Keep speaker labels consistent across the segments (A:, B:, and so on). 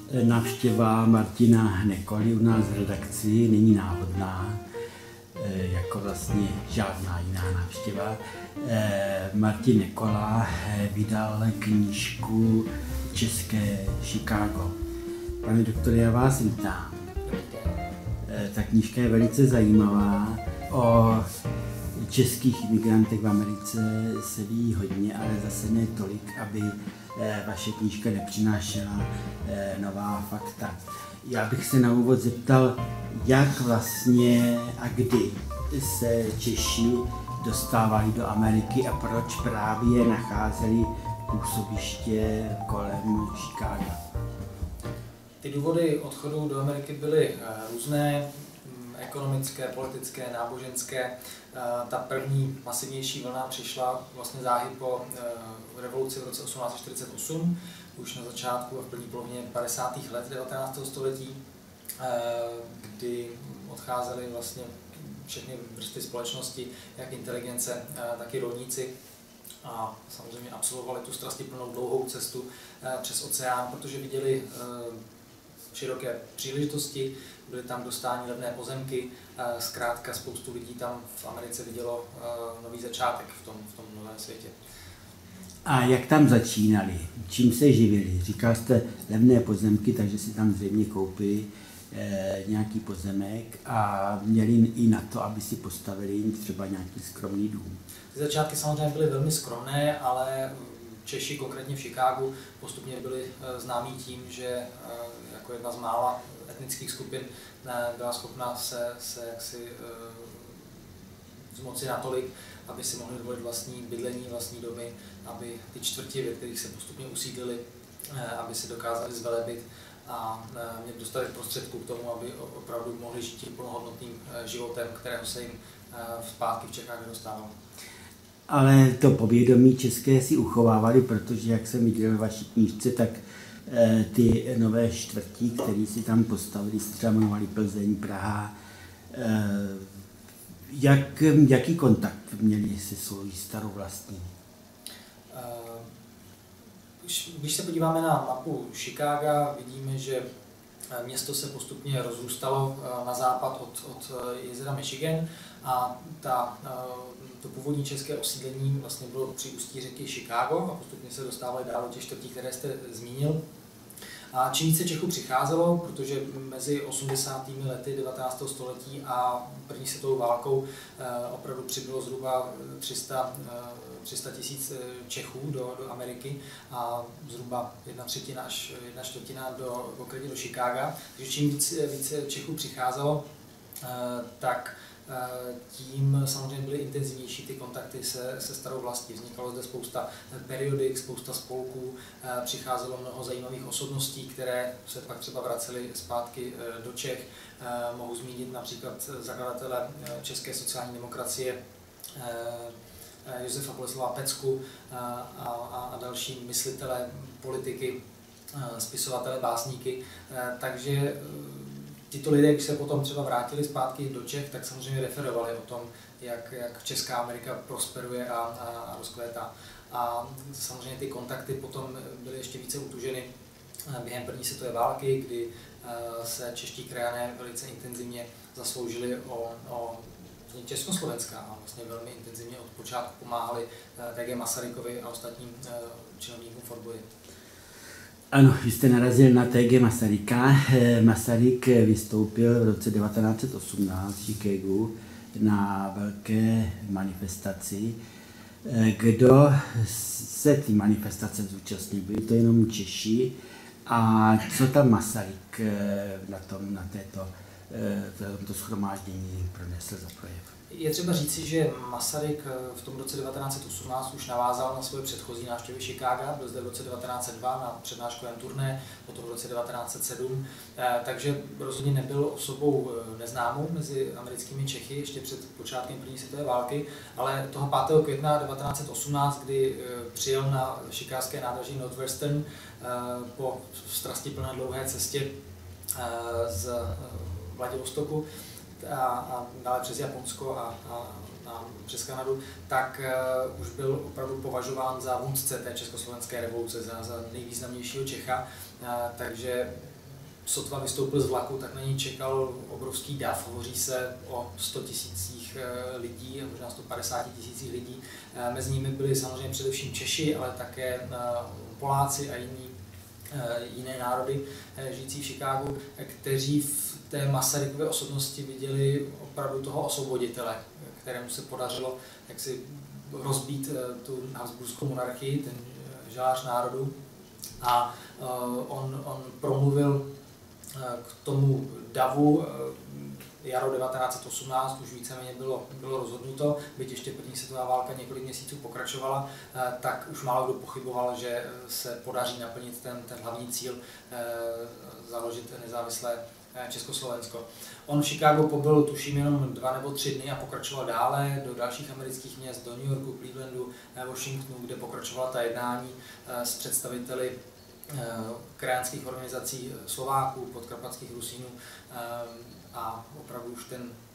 A: Návštěva Martina Nekoly u nás v redakci není náhodná, jako vlastně žádná jiná návštěva. Martin Nekola vydal knížku České Chicago. Pane doktore, já vás vítám. Ta knížka je velice zajímavá. O českých imigrantech v Americe se ví hodně, ale zase ne tolik, aby vaše knížka nepřinášela nová fakta. Já bych se na úvod zeptal, jak vlastně a kdy se Češi dostávali do Ameriky a proč právě nacházeli působiště kolem Chicaga.
B: Ty důvody odchodu do Ameriky byly různé, ekonomické, politické, náboženské. Ta první masivnější vlna přišla vlastně záhy po revoluci v roce 1848, už na začátku a v první polovině 50. let 19. století, kdy odcházely vlastně všechny vrstvy společnosti, jak inteligence, tak i rolníci. A samozřejmě absolvovali tu strastiplnou dlouhou cestu přes oceán, protože viděli široké příležitosti, byly tam dostání levné pozemky, zkrátka spoustu lidí tam v Americe vidělo nový začátek v tom novém světě.
A: A jak tam začínali? Čím se živili? Říkal jste levné pozemky, takže si tam zřejmě koupili nějaký pozemek a měli i na to, aby si postavili třeba nějaký skromný dům.
B: Ty začátky samozřejmě byly velmi skromné, ale Češi, konkrétně v Chicagu, postupně byli známí tím, že jako jedna z mála etnických skupin byla schopna se jaksi zmoci natolik, aby si mohli dovolit vlastní bydlení, vlastní domy, aby ty čtvrti, ve kterých se postupně usídlili, aby se dokázali zvelebit a měli dostatek prostředků k tomu, aby opravdu mohli žít tím plnohodnotným životem, kterého se jim zpátky v Čechách nedostávalo.
A: Ale to povědomí české si uchovávali, protože jak jsem viděl v vaší knížce, tak ty nové čtvrtí, které si tam postavili, se třeba jmenovali Plzeň, Praha. Jaký kontakt měli se svou starou vlastní?
B: Když se podíváme na mapu Chicaga, vidíme, že město se postupně rozrůstalo na západ od jezera Michigan a to původní české osídlení vlastně bylo při ústí řeky Chicago a postupně se dostávali dál do těch čtvrtí, které jste zmínil. A čím více Čechů přicházelo, protože mezi 80. lety 19. století a první světovou válkou opravdu přibylo zhruba 300 tisíc Čechů do Ameriky a zhruba 1/3 až 1/4 konkrétně do Chicaga. Takže čím více Čechů přicházelo, tak tím samozřejmě byly intenzivnější ty kontakty se starou vlastí. Vznikalo zde spousta periodik, spousta spolků, přicházelo mnoho zajímavých osobností, které se pak třeba vracely zpátky do Čech. Mohu zmínit například zakladatele české sociální demokracie Josefa Boleslava Pecku a další myslitele, politiky, spisovatele, básníky. Takže tito lidé, když se potom třeba vrátili zpátky do Čech, tak samozřejmě referovali o tom, jak Česká Amerika prosperuje a rozkvétá. A samozřejmě ty kontakty potom byly ještě více utuženy během první světové války, kdy se čeští krajané velice intenzivně zasloužili o vznik Československa a vlastně velmi intenzivně od počátku pomáhali T.G. Masarykovi a ostatním činovníkům v odboji.
A: Ano, vy jste narazil na T.G. Masaryka. Masaryk vystoupil v roce 1918 v Chicagu na velké manifestaci. Kdo se té manifestace zúčastnil? Byli to jenom Češi. A co tam Masaryk na tomto shromáždění pronesl za projev?
B: Je třeba říci, že Masaryk v tom roce 1918 už navázal na svoje předchozí návštěvy Chicaga, byl zde v roce 1902 na přednáškovém turné, potom v roce 1907, takže rozhodně nebyl osobou neznámou mezi americkými Čechy ještě před počátkem první světové války, ale toho 5. května 1918, kdy přijel na chicagské nádraží Northwestern po strastiplné dlouhé cestě z Vladivostoku a dále přes Japonsko a přes Kanadu, tak už byl opravdu považován za vůdce té československé revoluce, za nejvýznamnějšího Čecha, takže sotva vystoupil z vlaku, tak na něj čekal obrovský dav. Hovoří se o 100 000 lidí, možná 150 000 lidí. Mezi nimi byli samozřejmě především Češi, ale také Poláci a jiné národy žijící v Chicagu, kteří v té Masarykově osobnosti viděli opravdu toho osvoboditele, kterému se podařilo jaksi rozbít tu habsburskou monarchii, ten žalář národu. A on promluvil k tomu davu jaro 1918, už víceméně bylo rozhodnuto, byť ještě první světová válka několik měsíců pokračovala, tak už málo kdo pochyboval, že se podaří naplnit ten hlavní cíl, založit nezávislé Československo. On v Chicagu pobyl tuším jenom 2 nebo 3 dny a pokračoval dále do dalších amerických měst, do New Yorku, Clevelandu, Washingtonu, kde pokračovala ta jednání s představiteli krajanských organizací Slováků, podkarpatských Rusínů a opravdu už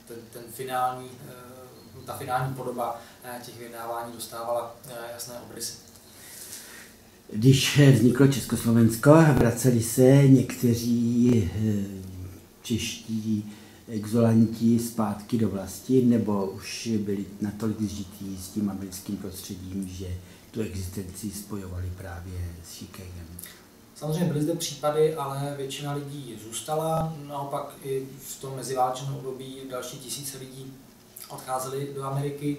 B: ta finální podoba těch vyjednávání dostávala jasné obrysy.
A: Když vzniklo Československo, vraceli se někteří čeští exulanti zpátky do vlasti, nebo už byli natolik zžití s tím americkým prostředím, že tu existenci spojovali právě s Chicagem?
B: Samozřejmě byly zde případy, ale většina lidí zůstala. Naopak i v tom meziválečném období další tisíce lidí odcházeli do Ameriky.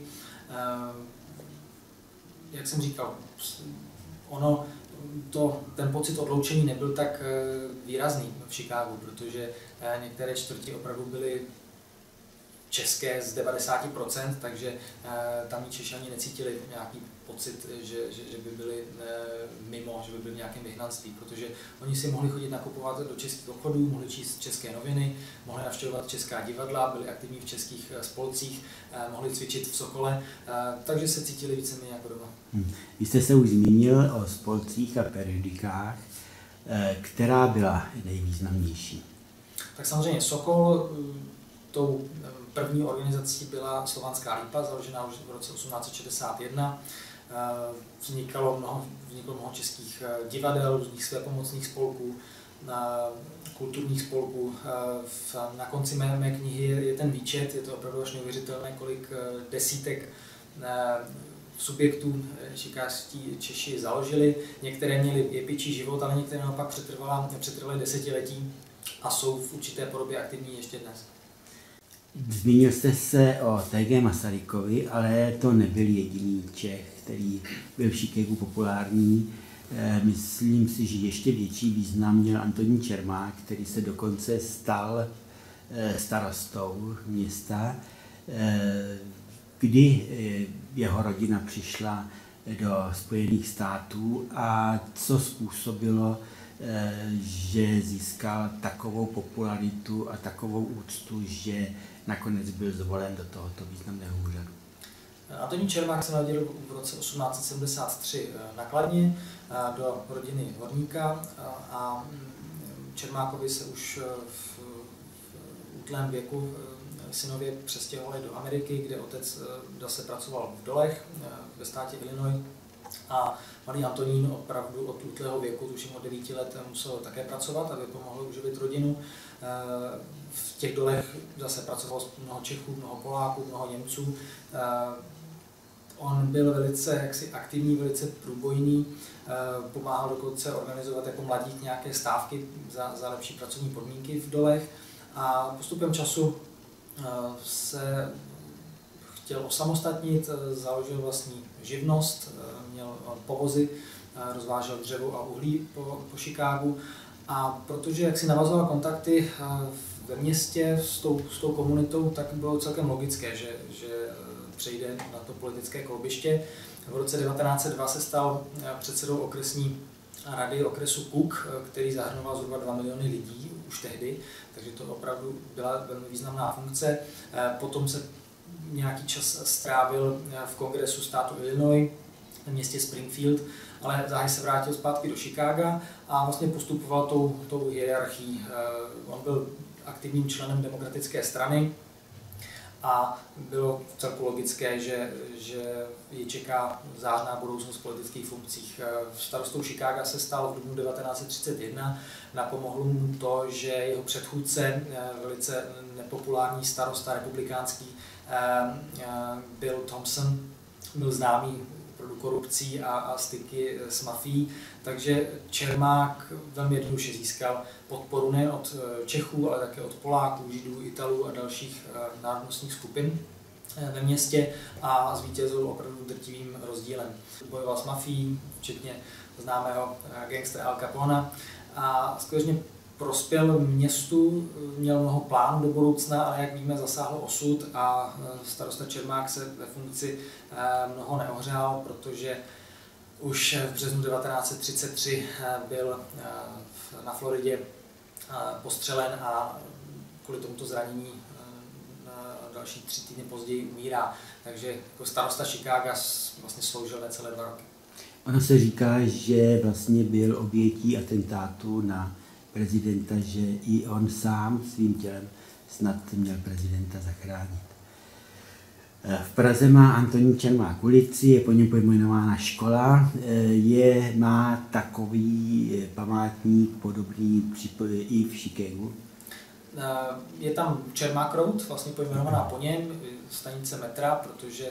B: Jak jsem říkal, ten pocit odloučení nebyl tak výrazný v Chicagu, protože některé čtvrti opravdu byly české z 90%, takže tamní Češi ani necítili nějaký pocit, že by byli mimo, že by byli v nějakém vyhnanství, protože oni si mohli chodit nakupovat do českých obchodů, mohli číst české noviny, mohli navštěvovat česká divadla, byli aktivní v českých spolcích, mohli cvičit v Sokole, takže se cítili víceméně jako doma.
A: Vy jste se už zmínil o spolcích a periodikách, která byla nejvýznamnější?
B: Tak samozřejmě Sokol, tou první organizací byla Slovanská lípa, založená už v roce 1861. Vzniklo mnoho českých divadel, různých svépomocných spolků, kulturních spolků. Na konci mé knihy je ten výčet, je to opravdu až neuvěřitelné, kolik desítek subjektů šikářští Češi založili. Některé měly jepičí život, ale některé naopak přetrvaly desetiletí a jsou v určité podobě aktivní ještě dnes.
A: Zmínil jste se o T.G. Masarykovi, ale to nebyl jediný Čech, který byl v Chicagu populární. Myslím si, že ještě větší význam měl Antonín Čermák, který se dokonce stal starostou města, kdy jeho rodina přišla do Spojených států a co způsobilo, že získal takovou popularitu a takovou úctu, že nakonec byl zvolen do tohoto významného úřadu.
B: Antonín Čermák se narodil v roce 1873 na Kladně do rodiny horníka a Čermákovi se už v útlém věku synově přestěhovali do Ameriky, kde otec zase pracoval v dolech ve státě Illinois a malý Antonín opravdu od útlého věku, tuším od 9 let, musel také pracovat, aby pomohl uživit rodinu. V těch dolech zase pracovalo mnoho Čechů, mnoho Poláků, mnoho Němců. On byl velice aktivní, velice průbojný, pomáhal dokonce organizovat jako mladík nějaké stávky za lepší pracovní podmínky v dolech a postupem času se chtěl osamostatnit, založil vlastní živnost, měl povozy, rozvážel dřevo a uhlí po Chicagu a protože jak si navazoval kontakty ve městě s tou komunitou, tak bylo celkem logické, že přejde na to politické kolbiště. V roce 1902 se stal předsedou okresní rady okresu Cook, který zahrnoval zhruba 2 miliony lidí už tehdy, takže to opravdu byla velmi významná funkce. Potom se nějaký čas strávil v kongresu státu Illinois, v městě Springfield, ale záhy se vrátil zpátky do Chicaga a vlastně postupoval tou hierarchií. On byl aktivním členem demokratické strany a bylo celku logické, že ji čeká zářná budoucnost v politických funkcích. Starostou Chicaga se stal v dubnu 1931. Napomohlo mu to, že jeho předchůdce, velice nepopulární starosta republikánský Bill Thompson, byl známý opravdu korupcí a styky s mafií, takže Čermák velmi jednoduše získal podporu nejen od Čechů, ale také od Poláků, Židů, Italů a dalších národnostních skupin ve městě a zvítězil opravdu drtivým rozdílem. Bojoval s mafií, včetně známého gangstera Al Capona a skutečně prospěl městu, měl mnoho plánů do budoucna, ale jak víme, zasáhl osud a starosta Čermák se ve funkci mnoho neohřál, protože už v březnu 1933 byl na Floridě postřelen a kvůli tomuto zranění další 3 týdny později umírá. Takže jako starosta Chicaga vlastně sloužil necelé 2 roky.
A: Ono se říká, že vlastně byl obětí atentátu na prezidenta, že i on sám svým tělem snad měl prezidenta zachránit. V Praze má Antonín Čermák ulici, je po něm pojmenována škola, má takový památník podobný i v Chicagu.
B: Je tam Čermák Road, vlastně pojmenovaná po něm, stanice metra, protože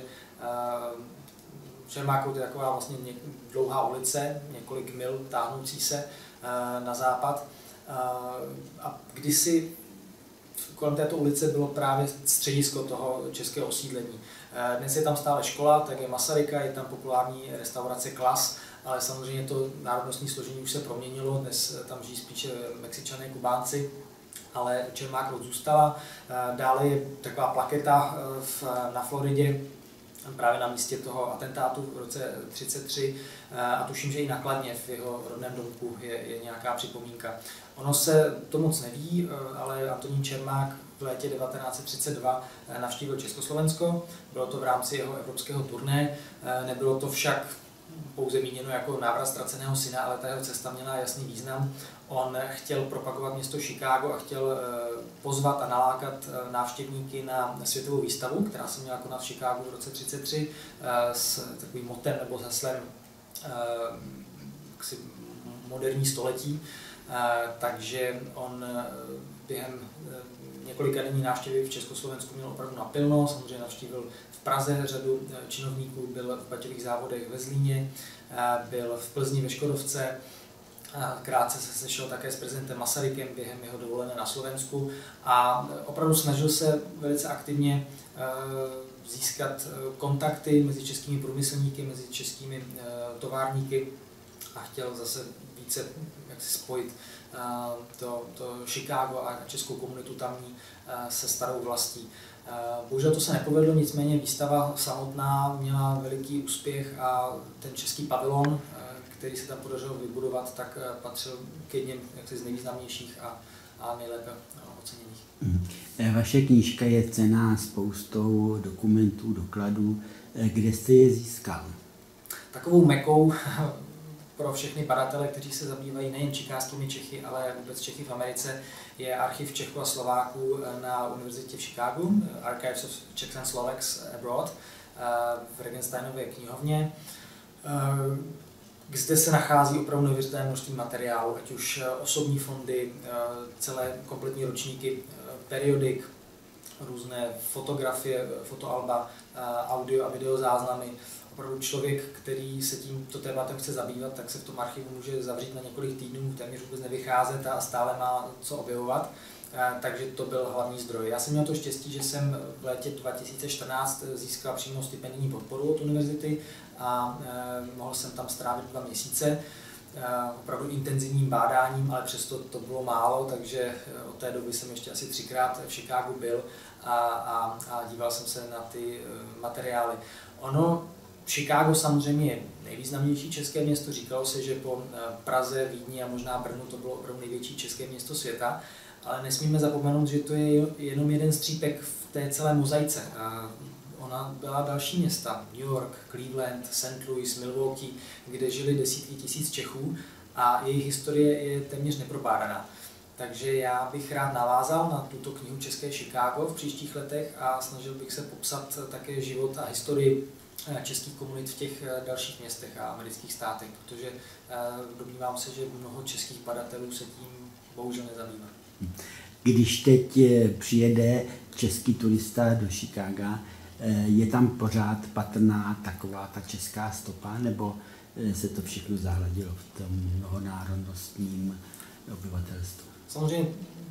B: Čermák Road je taková vlastně dlouhá ulice, několik mil táhnoucí se na západ. A kdysi kolem této ulice bylo právě středisko toho českého osídlení. Dnes je tam stále škola, tak je Masaryka, je tam populární restaurace Klas, ale samozřejmě to národnostní složení už se proměnilo, dnes tam žijí spíše Mexičané, Kubánci, ale Čermák Road zůstala. Dále je taková plaketa na Floridě, právě na místě toho atentátu v roce 1933 a tuším, že i na Kladně v jeho rodném domku je nějaká připomínka. Ono se to moc neví, ale Antonín Čermák v létě 1932 navštívil Československo, bylo to v rámci jeho evropského turné, nebylo to však pouze míněno jako návrat ztraceného syna, ale ta jeho cesta měla jasný význam. On chtěl propagovat město Chicago a chtěl pozvat a nalákat návštěvníky na světovou výstavu, která se měla konat v Chicagu v roce 1933 s takovým motem nebo heslem moderní století. Takže on během několika denní návštěvy v Československu měl opravdu napilno, samozřejmě navštívil v Praze řadu činovníků, byl v Baťových závodech ve Zlíně, byl v Plzni ve Škodovce, krátce se sešel také s prezidentem Masarykem během jeho dovolené na Slovensku a opravdu snažil se velice aktivně získat kontakty mezi českými průmyslníky, mezi českými továrníky a chtěl zase více jak si spojit to Chicago a českou komunitu tamní se starou vlastí. Bohužel to se nepovedlo, nicméně výstava samotná měla veliký úspěch a ten český pavilon, který se tam podařilo vybudovat, tak patřil k jedním z nejvýznamnějších a nejlépe oceněných.
A: Vaše knížka je cenná spoustou dokumentů, dokladů. Kde jste je získal?
B: Takovou mekou pro všechny badatele, kteří se zabývají nejen chicagskými Čechy, ale vůbec Čechy v Americe, je archiv Čechů a Slováků na univerzitě v Chicagu, Archives of Czechs and Slovaks Abroad, v Regensteinově knihovně. Zde se nachází opravdu neuvěřitelné množství materiálu, ať už osobní fondy, celé kompletní ročníky periodik, různé fotografie, fotoalba, audio a video záznamy. Opravdu člověk, který se tímto tématem chce zabývat, tak se v tom archivu může zavřít na několik týdnů, téměř vůbec nevycházet a stále má co objevovat. Takže to byl hlavní zdroj. Já jsem měl to štěstí, že jsem v létě 2014 získal přímo stipendijní podporu od univerzity a mohl jsem tam strávit 2 měsíce opravdu intenzivním bádáním, ale přesto to bylo málo, takže od té doby jsem ještě asi 3krát v Chicagu byl a díval jsem se na ty materiály. Ono, Chicago samozřejmě je nejvýznamnější české město, říkalo se, že po Praze, Vídni a možná Brnu to bylo opravdu největší české město světa, ale nesmíme zapomenout, že to je jenom jeden střípek v té celé mozaice. Ona byla další města, New York, Cleveland, St. Louis, Milwaukee, kde žili desítky tisíc Čechů a jejich historie je téměř nepropádaná. Takže já bych rád navázal na tuto knihu České Chicago v příštích letech a snažil bych se popsat také život a historii českých komunit v těch dalších městech a amerických státech, protože domnívám se, že mnoho českých badatelů se tím bohužel nezabývá.
A: Když teď přijede český turista do Chicaga, je tam pořád patrná taková ta česká stopa, nebo se to všechno zahladilo v tom mnohonárodnostním obyvatelstvu?
B: Samozřejmě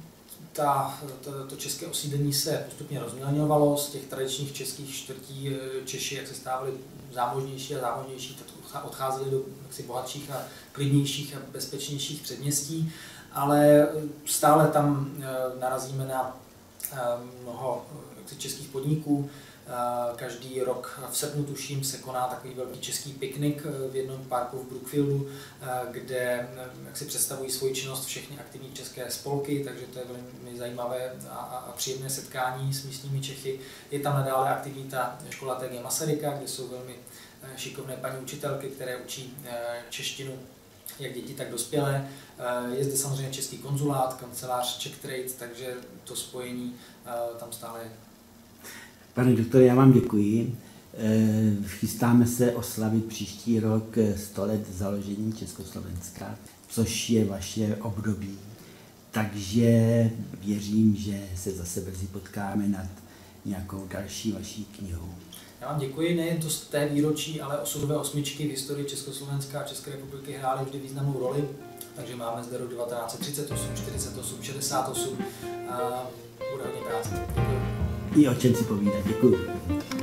B: to české osídlení se postupně rozmělňovalo, z těch tradičních českých čtvrtí Češi, jak se stávali zámožnější a zámožnější, tak odcházeli do bohatších a klidnějších a bezpečnějších předměstí, ale stále tam narazíme na mnoho českých podniků. Každý rok v srpnu, tuším, se koná takový velký český piknik v jednom parku v Brookfieldu, kde jak si představují svoji činnost všechny aktivní české spolky, takže to je velmi zajímavé a příjemné setkání s místními Čechy. Je tam nadále aktivní ta škola T.G. Masaryka, kde jsou velmi šikovné paní učitelky, které učí češtinu jak děti, tak dospělé. Je zde samozřejmě český konzulát, kancelář Czech Trade, takže to spojení tam stále je.
A: Pane doktore, já vám děkuji. Chystáme se oslavit příští rok 100 let založení Československa, což je vaše období. Takže věřím, že se zase brzy potkáme nad nějakou další vaší knihou.
B: Já vám děkuji, nejen to z té výročí, ale osudové osmičky v historii Československa a České republiky hrály vždy významnou roli. Takže máme zde rok 1938, 48, 68 a bude hodně práce. Děkuji.
A: I o čem si povídat. Děkuji.